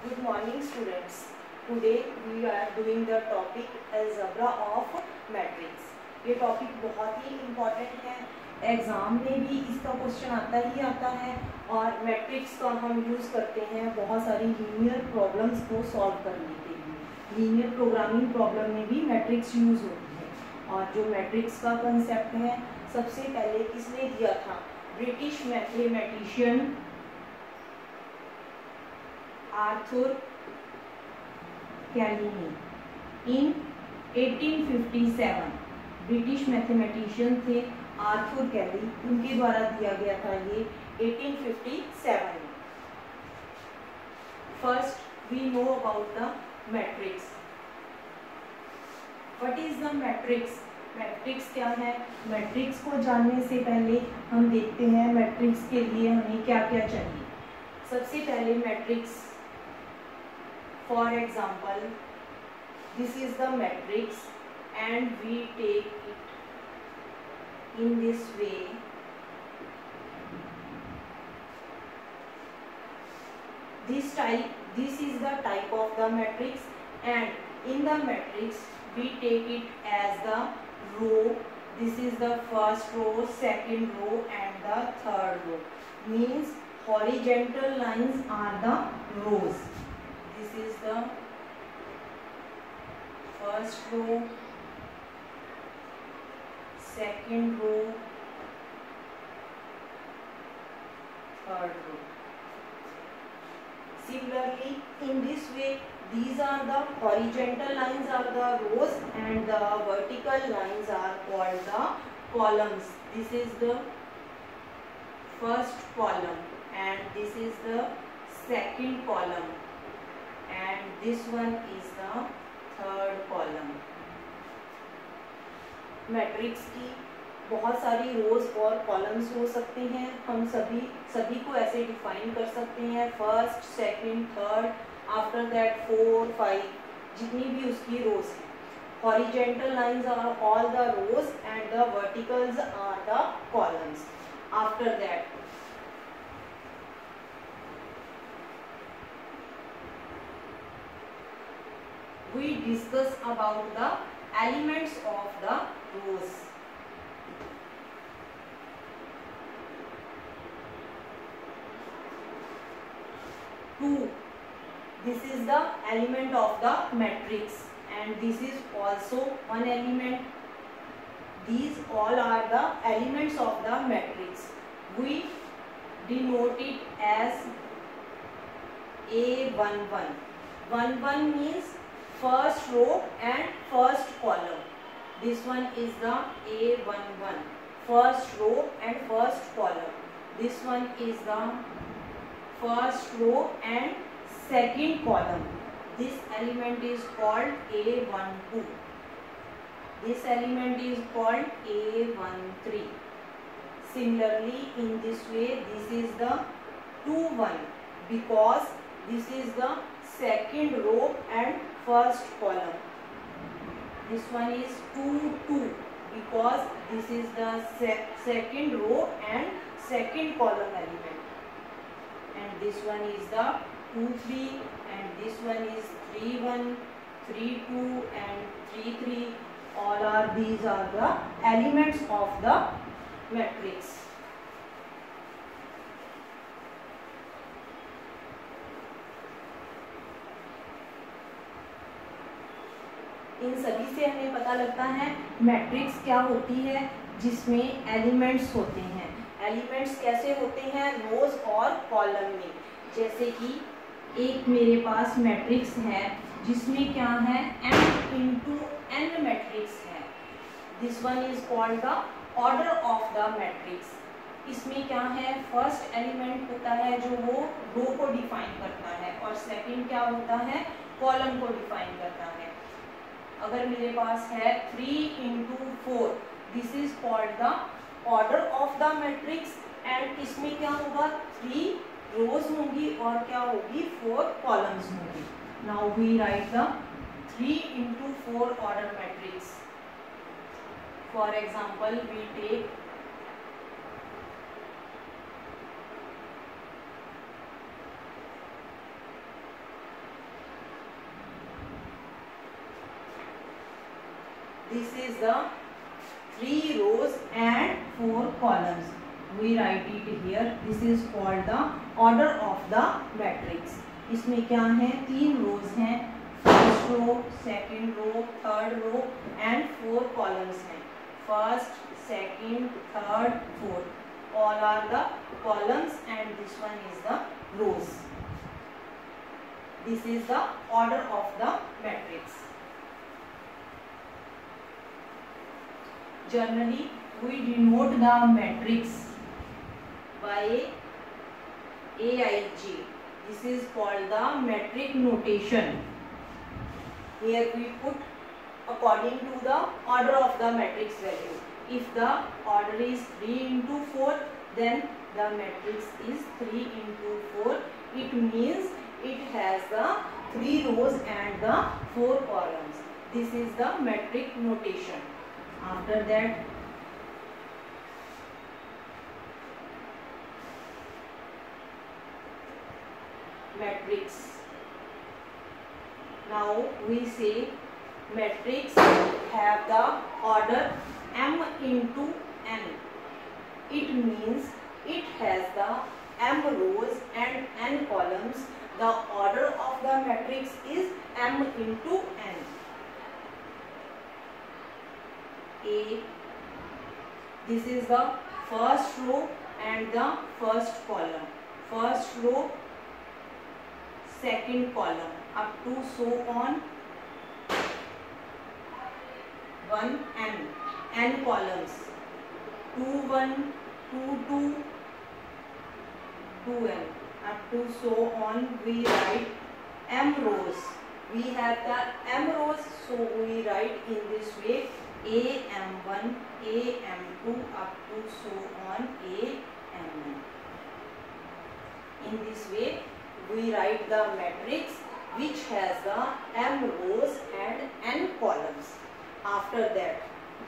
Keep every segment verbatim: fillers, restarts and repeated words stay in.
Good morning students. Today we are doing the topic algebra of matrix. ये topic बहुत ही important है, exam में भी इसका क्वेश्चन आता ही आता है और मैट्रिक्स का हम यूज़ करते हैं बहुत सारी लीनियर प्रॉब्लम्स को सॉल्व करने के लिए। लीनियर प्रोग्रामिंग प्रॉब्लम में भी मैट्रिक्स यूज़ होती है और जो मैट्रिक्स का कंसेप्ट है सबसे पहले किसने दिया था? ब्रिटिश मैथमेटिशियन आर्थर कैली ने in eighteen fifty seven. British mathematician थे आर्थर कैली, उनके द्वारा दिया गया था ये एटीन फिफ्टी सेवन में। First we know about the matrix. What is the matrix? Matrix क्या है? मैट्रिक्स को जानने से पहले हम देखते हैं मैट्रिक्स के लिए हमें क्या क्या चाहिए। सबसे पहले matrix, for example, this is the matrix and we take it in this way. This type, this is the type of the matrix, and in the matrix we take it as the row. This is the first row, second row and the third row. Means horizontal lines are the rows. This is the first row, second row, third row. Similarly, in this way, these are the horizontal lines are the rows and the vertical lines are called the columns. This is the first column and this is the second column. And this one is the third column. Matrix की बहुत सारी रोज और columns हो सकते हैं। हम सभी सभी को ऐसे डिफाइन कर सकते हैं, first, second, third, after that four, five, जितनी भी उसकी रोज हैं। Horizontal lines are all the rows and the verticals are the columns. After that we discuss about the elements of the rows. Two, this is the element of the matrix and this is also one element. These all are the elements of the matrix. We denote it as A one one. one one means first row and first column. This one is the A one one, first row and first column. This one is the first row and second column. This element is called A one two. This element is called A one three. Similarly, in this way, this is the two one because this is the second row and first column. This one is two two because this is the sec second row and second column element. And this one is the two three and this one is three one, three two and three three. All are these are the elements of the matrix. इन सभी से हमें पता लगता है matrix क्या होती है, जिसमें एलिमेंट्स होते हैं। एलिमेंट्स कैसे होते हैं? रोज और कॉलम में। जैसे कि एक मेरे पास मैट्रिक्स है जिसमें क्या है, m इंटू n मैट्रिक्स है। This one is called the order of the matrix. इसमें क्या है, फर्स्ट एलिमेंट होता है जो वो रो को डिफाइन करता है और सेकंड क्या होता है, कॉलम को डिफाइन करता है। अगर मेरे पास है three into four, this is called the order of the matrix and इसमें क्या होगा, थ्री रोज होंगी और क्या होगी, फोर कॉलम्स होंगी। Now we write the three into four order matrix. For example we take this is the three rows and four columns. We write it here. This is called the order of the matrix. इसमें क्या है, तीन rows हैं, first row, second row, third row and four columns हैं. First, second, third, fourth. All are the columns and this one is the rows. This is the order of the matrix. Generally, we denote the matrix by A I J. This is called the metric notation. Here we put according to the order of the matrix value. If the order is three into four, then the matrix is three into four. It means it has the three rows and the four columns. This is the metric notation. After that, matrix. Now we say matrix have the order m into n. It means it has the m rows and n columns. The order of the matrix is m into n. A. This is the first row and the first column. First row, second column, up to so on. One n, n columns. Two one, two two, two n. Up to so on. We write m rows. We have the m rows, so we write in this way. A m one, A m two, up to so on A m n. In this way, we write the matrix which has the m rows and n columns. After that,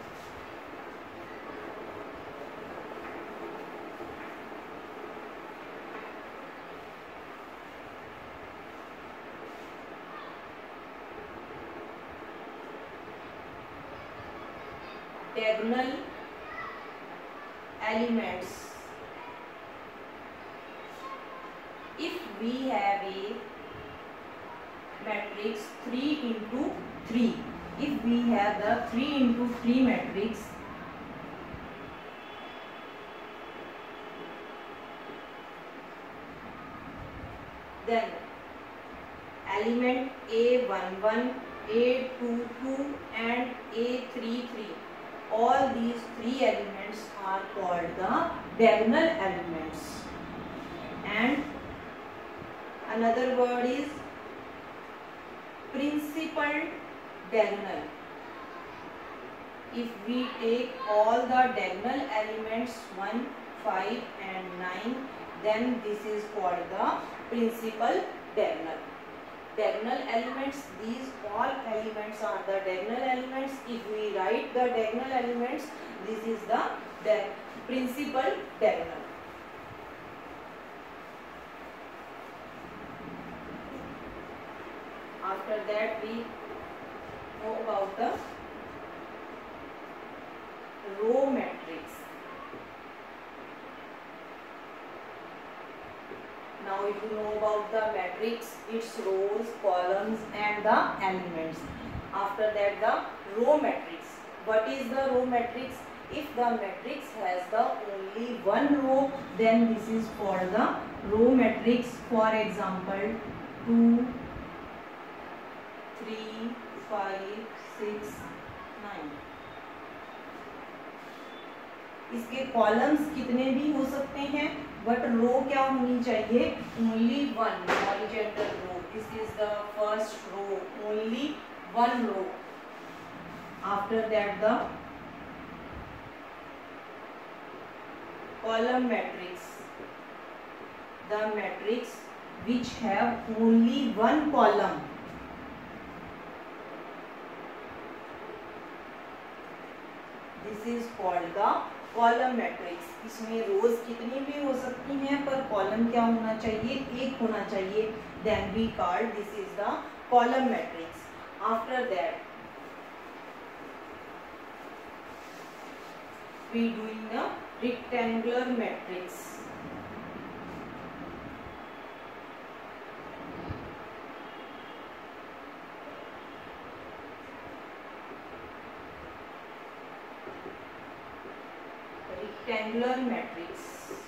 diagonal elements. If we have a matrix three into three, if we have the three into three matrix, then element A one one, A two two and A three three. All these three elements are called the diagonal elements. And another word is principal diagonal. If we take all the diagonal elements one, five and nine, then this is called the principal diagonal. Diagonal elements, these all elements are the diagonal elements. If we write the diagonal elements, this is the, the principal diagonal. After that, we know about the row matrix. Now if you know about the matrix, its rows, columns and the elements. After that, the row matrix. What is the row matrix? If the matrix has the only one row, then this is called the row matrix. For example, two, three, five, six, nine. इसके columns कितने भी हो सकते हैं, but रो क्या होनी चाहिए, only one horizontal row. This is the first row, only one row. After that the column matrix, the matrix which have only one column. This is called the column matrix. इसमें रोज कितनी भी हो सकती हैं, पर कॉलम क्या होना चाहिए, एक होना चाहिए. Then we call this is the column matrix. After that, we doing the rectangular matrix. Rectangular matrix.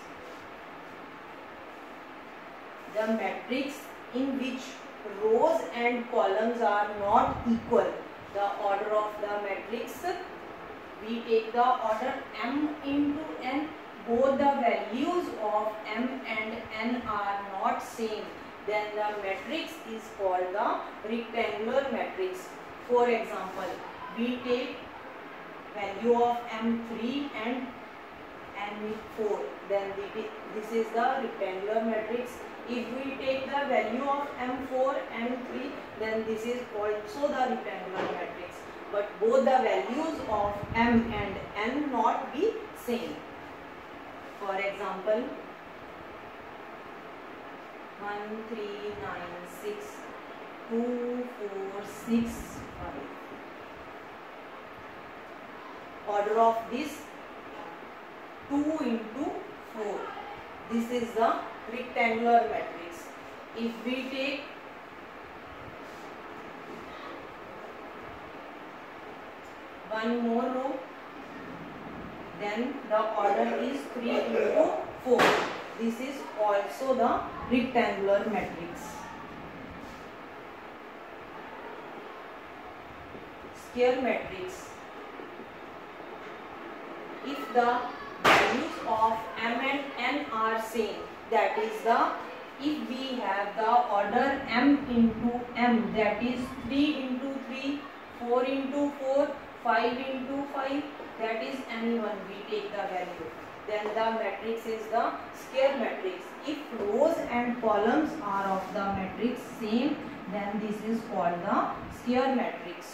The matrix in which rows and columns are not equal. The order of the matrix, we take the order m into n. Both the values of m and n are not same. Then the matrix is called the rectangular matrix. For example, we take value of m three and n four. Then this is the rectangular matrix. If we take the value of m four and three, then this is also the rectangular matrix. But both the values of m and n not be same. For example, one, three, nine, six, two, four, six, five. Order of this two into four. This is the rectangular matrix. If we take one more row, then the order is three into four. This is also the rectangular matrix. Square matrix. If the values of m and n are same, that is the, if we have the order m into m, that is three into three, four into four, five into five, that is any one we take the value. Then the matrix is the square matrix. If rows and columns are of the matrix same, then this is called the square matrix.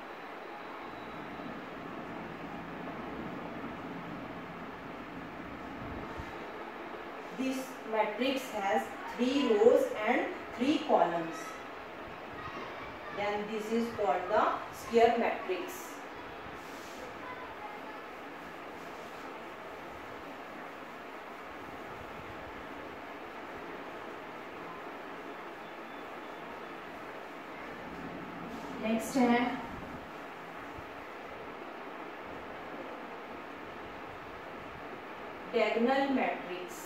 This matrix has three rows and three columns. Then this is called the square matrix. Next है diagonal matrix.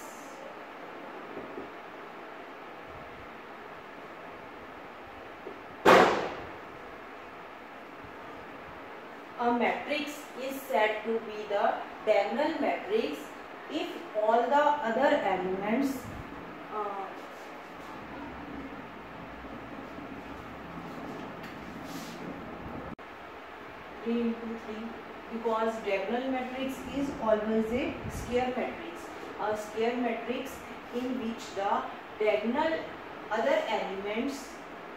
A matrix is said to be the diagonal matrix if all the other elements uh, three into three, because diagonal matrix is always a square matrix. A square matrix in which the diagonal other elements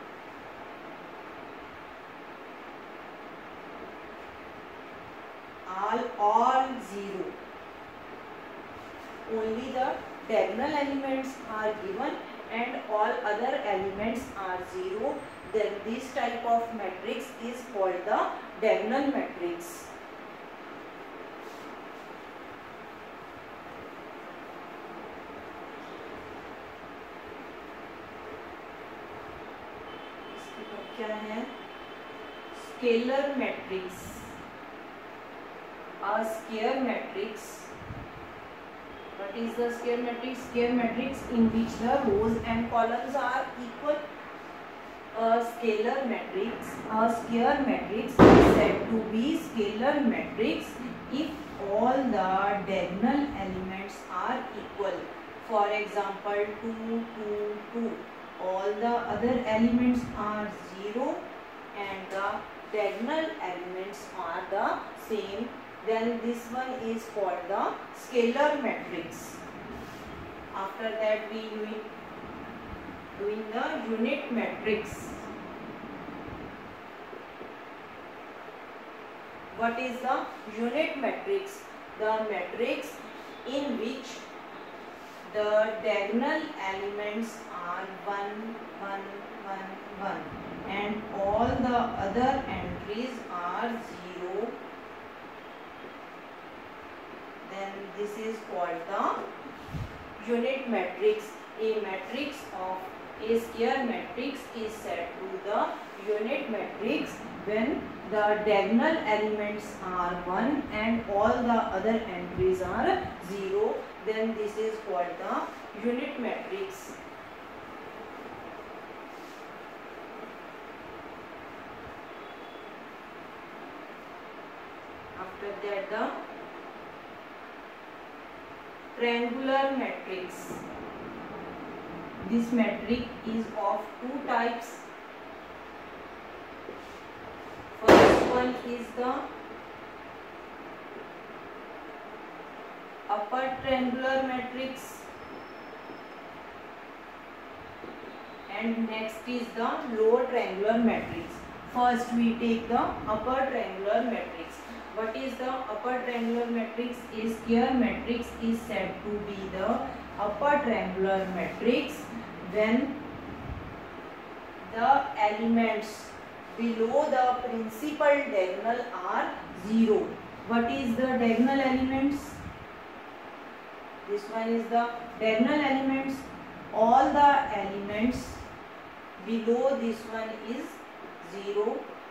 are all zero. Only the diagonal elements are given and all other elements are zero. Then this type of matrix is called the diagonal matrix. क्या है? Scalar matrix. A square matrix. What is the square matrix? Square matrix in which the rows and columns are equal. A scalar matrix, a square matrix is said to be scalar matrix if all the diagonal elements are equal. For example, two, two, two. All the other elements are zero and the diagonal elements are the same. Then this one is called the scalar matrix. After that we will doing the unit matrix. What is the unit matrix? The matrix in which the diagonal elements are one, one, one, one and all the other entries are zero, is called the unit matrix. A matrix of a square matrix is said to the unit matrix when the diagonal elements are one and all the other entries are zero. Then this is called the unit matrix. After that, the triangular matrix. This matrix is of two types. First one is the upper triangular matrix and next is the lower triangular matrix. First we take the upper triangular matrix. What is the upper triangular matrix? A square matrix is said to be the upper triangular matrix when the elements below the principal diagonal are zero. What is the diagonal elements? This one is the diagonal elements. All the elements below this one is zero.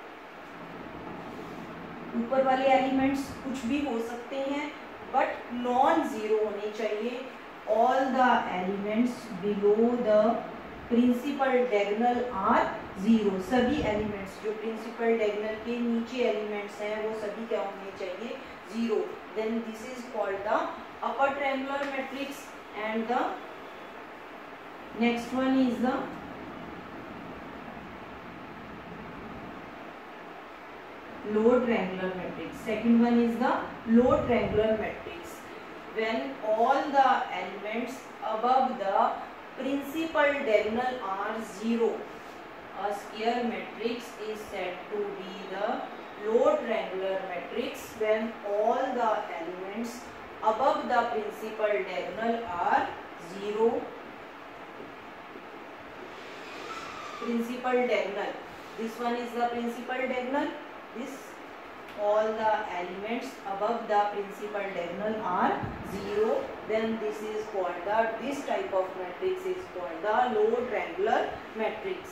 ऊपर वाले elements कुछ भी हो सकते हैं but non zero होने चाहिए. All the elements below the principal diagonal are zero. सभी एलिमेंट्स जो प्रिंसिपल डायगोनल के नीचे एलिमेंट्स हैं वो सभी क्या होने चाहिए? Zero. Then this is called the upper triangular matrix and the next one is the low triangular matrix. Second one is the low triangular matrix when all the elements above the principal diagonal are zero. A square matrix is said to be the low triangular matrix when all the elements above the principal diagonal are zero. Principal diagonal. This one is the principal diagonal. This all the elements above the principal diagonal are zero. Then this is called the this type of matrix is called the low triangular matrix.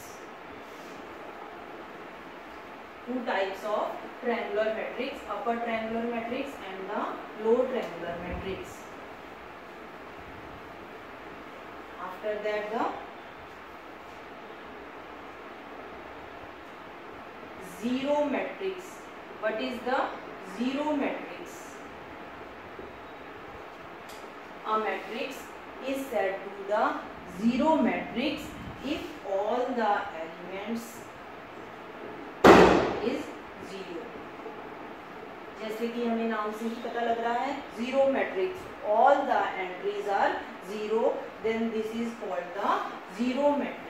Two types of triangular matrix: upper triangular matrix and the low triangular matrix. After that, the zero matrix. What is the zero matrix? A matrix is said to the zero matrix if all the elements is zero. जैसे कि हमें नाम से ही पता लग रहा है zero matrix. All the entries are zero. Then this is called the zero matrix.